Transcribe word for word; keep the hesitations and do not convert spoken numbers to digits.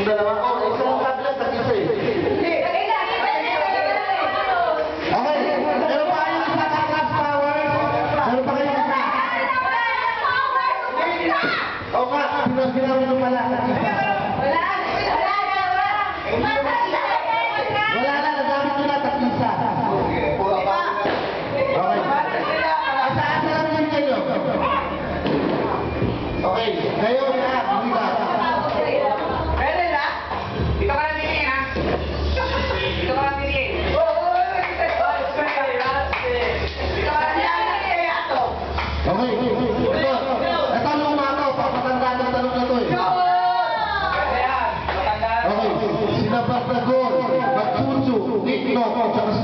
Yung dalawa ko, oh, isa lang tablet at isa eh. Okay, meron pa kayong isa ka class power? Meron pa kayong isa? Oo nga, sinaw-sinaw nyo pala. Wala, wala na, nagamit nyo na takisa. Okay. Asa-asa lang yun kayo. Okay, kayo na, buka. Pwede na? Dito ka lang titingin, ha? Dito ka lang titingin. Oo, oo, oo. Dito ka lang titingin. Okay, ito. Ito luma to, papatanda ng tanong na to eh. Pwede yan. Matanda. Okay, sinabas na gol, Magsusu, Nikno, tsaka si